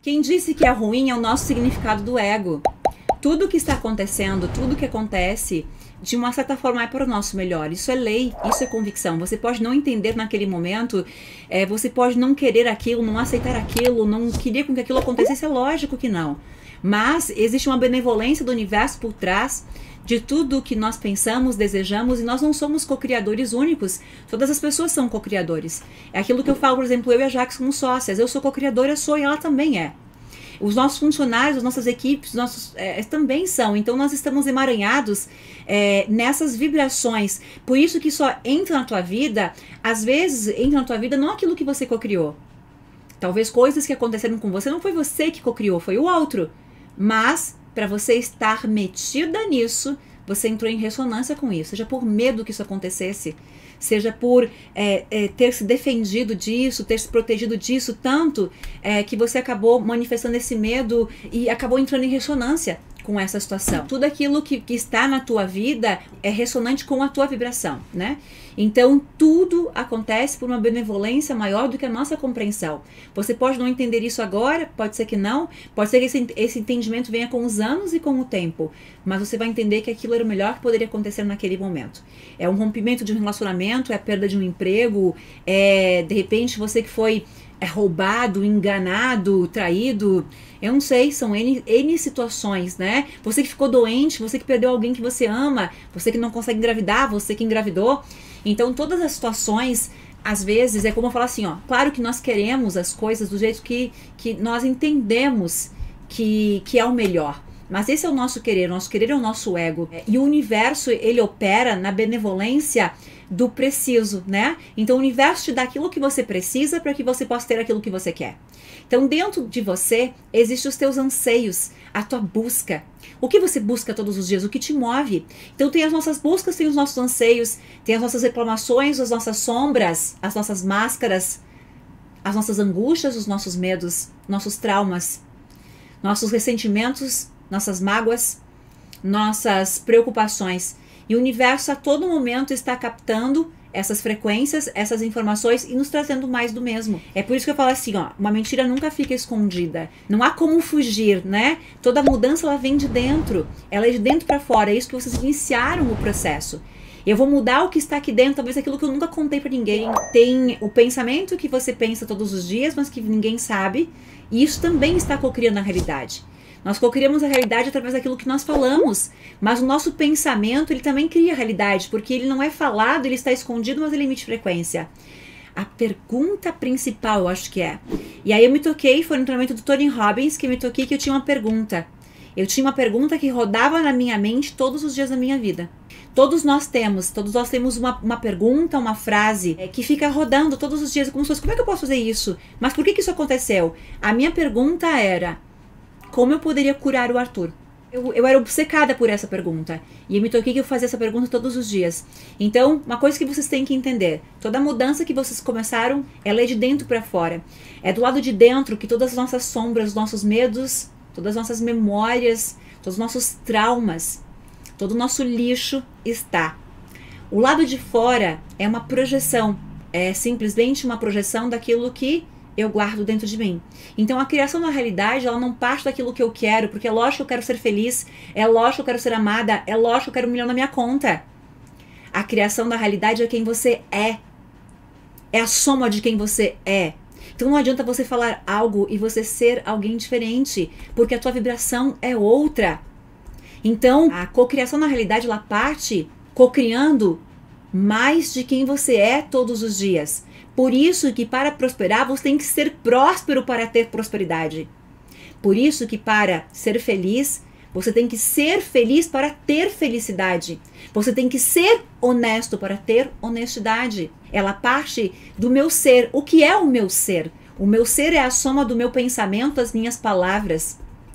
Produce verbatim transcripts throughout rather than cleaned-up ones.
Quem disse que é ruim é o nosso significado do ego. Tudo que está acontecendo, tudo que acontece, de uma certa forma é para o nosso melhor. Isso é lei, isso é convicção. Você pode não entender naquele momento, é, você pode não querer aquilo, não aceitar aquilo, não querer com que aquilo acontecesse, é lógico que não. Mas existe uma benevolência do universo por trás de tudo que nós pensamos, desejamos, e nós não somos co-criadores únicos. Todas as pessoas são co-criadores. É aquilo que eu falo, por exemplo, eu e a Jax como sócias. Eu sou co-criadora, sou, e ela também é. Os nossos funcionários, as nossas equipes, nossos, é, também são. Então nós estamos emaranhados é, nessas vibrações. Por isso que só entra na tua vida, às vezes entra na tua vida não aquilo que você co-criou. Talvez coisas que aconteceram com você, não foi você que co-criou, foi o outro. Mas, para você estar metida nisso, você entrou em ressonância com isso. Seja por medo que isso acontecesse, seja por é, é, ter se defendido disso, ter se protegido disso tanto, é, que você acabou manifestando esse medo e acabou entrando em ressonância com essa situação. Tudo aquilo que, que está na tua vida é ressonante com a tua vibração, né? Então, tudo acontece por uma benevolência maior do que a nossa compreensão. Você pode não entender isso agora, pode ser que não, pode ser que esse, esse entendimento venha com os anos e com o tempo, mas você vai entender que aquilo era o melhor que poderia acontecer naquele momento. É um rompimento de um relacionamento, é a perda de um emprego, é, de repente, você que foi é, roubado, enganado, traído, eu não sei, são N, N situações, né? Você que ficou doente, você que perdeu alguém que você ama, você que não consegue engravidar, você que engravidou. Então, todas as situações, às vezes, é como eu falo assim, ó, claro que nós queremos as coisas do jeito que, que nós entendemos que, que é o melhor. Mas esse é o nosso querer, o nosso querer é o nosso ego. E o universo, ele opera na benevolência do preciso, né? Então, o universo te dá aquilo que você precisa para que você possa ter aquilo que você quer. Então, dentro de você, existem os teus anseios, a tua busca. O que você busca todos os dias? O que te move? Então, tem as nossas buscas, tem os nossos anseios, tem as nossas reclamações, as nossas sombras, as nossas máscaras, as nossas angústias, os nossos medos, nossos traumas, nossos ressentimentos, nossas mágoas, nossas preocupações. E o universo a todo momento está captando essas frequências, essas informações e nos trazendo mais do mesmo. É por isso que eu falo assim, ó, uma mentira nunca fica escondida. Não há como fugir, né? Toda mudança ela vem de dentro, ela é de dentro para fora. É isso que vocês iniciaram o processo. Eu vou mudar o que está aqui dentro, talvez aquilo que eu nunca contei para ninguém. Tem o pensamento que você pensa todos os dias, mas que ninguém sabe. E isso também está cocriando a realidade. Nós cocriamos a realidade através daquilo que nós falamos, mas o nosso pensamento, ele também cria a realidade, porque ele não é falado, ele está escondido, mas ele emite frequência. A pergunta principal, eu acho que é. E aí eu me toquei, foi no treinamento do Tony Robbins que me toquei que eu tinha uma pergunta. Eu tinha uma pergunta que rodava na minha mente todos os dias da minha vida. Todos nós temos, todos nós temos uma, uma pergunta, uma frase é, que fica rodando todos os dias, como se fosse, como é que eu posso fazer isso? Mas por que que isso aconteceu? A minha pergunta era, como eu poderia curar o Arthur? Eu, eu era obcecada por essa pergunta. E eu me toquei que eu fazia essa pergunta todos os dias. Então, uma coisa que vocês têm que entender. Toda mudança que vocês começaram, ela é de dentro para fora. É do lado de dentro que todas as nossas sombras, nossos medos, todas as nossas memórias, todos os nossos traumas, todo o nosso lixo está. O lado de fora é uma projeção. É simplesmente uma projeção daquilo que eu guardo dentro de mim. Então a criação da realidade, ela não parte daquilo que eu quero, porque é lógico que eu quero ser feliz, é lógico que eu quero ser amada, é lógico que eu quero um milhão na minha conta. A criação da realidade é quem você é. É a soma de quem você é. Então não adianta você falar algo e você ser alguém diferente, porque a tua vibração é outra. Então a cocriação na realidade, ela parte cocriando mais de quem você é todos os dias. Por isso que para prosperar, você tem que ser próspero para ter prosperidade. Por isso que para ser feliz, você tem que ser feliz para ter felicidade. Você tem que ser honesto para ter honestidade. Ela parte do meu ser. O que é o meu ser? O meu ser é a soma do meu pensamento, das minhas palavras,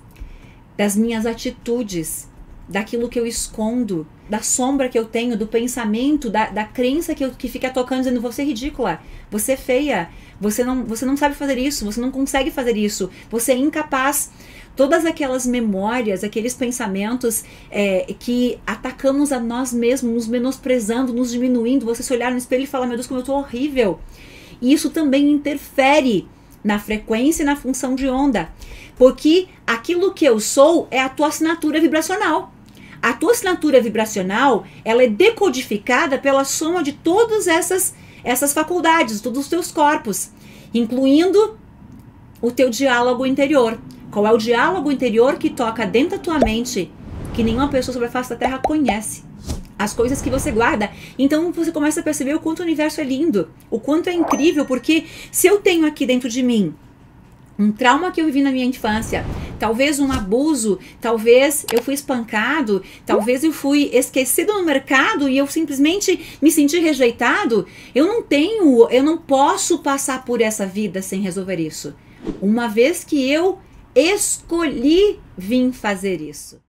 das minhas atitudes, daquilo que eu escondo, da sombra que eu tenho, do pensamento, da, da crença que, eu, que fica tocando, dizendo, você é ridícula, você é feia, você não, você não sabe fazer isso, você não consegue fazer isso, você é incapaz. Todas aquelas memórias, aqueles pensamentos é, que atacamos a nós mesmos, nos menosprezando, nos diminuindo, você se olhar no espelho e falar, meu Deus, como eu tô horrível. E isso também interfere na frequência e na função de onda. Porque aquilo que eu sou é a tua assinatura vibracional. A tua assinatura vibracional, ela é decodificada pela soma de todas essas, essas faculdades, todos os teus corpos, incluindo o teu diálogo interior. Qual é o diálogo interior que toca dentro da tua mente, que nenhuma pessoa sobre a face da Terra conhece? As coisas que você guarda. Então você começa a perceber o quanto o universo é lindo, o quanto é incrível, porque se eu tenho aqui dentro de mim um trauma que eu vivi na minha infância, talvez um abuso, talvez eu fui espancado, talvez eu fui esquecido no mercado e eu simplesmente me senti rejeitado, eu não tenho, eu não posso passar por essa vida sem resolver isso. Uma vez que eu escolhi vir fazer isso.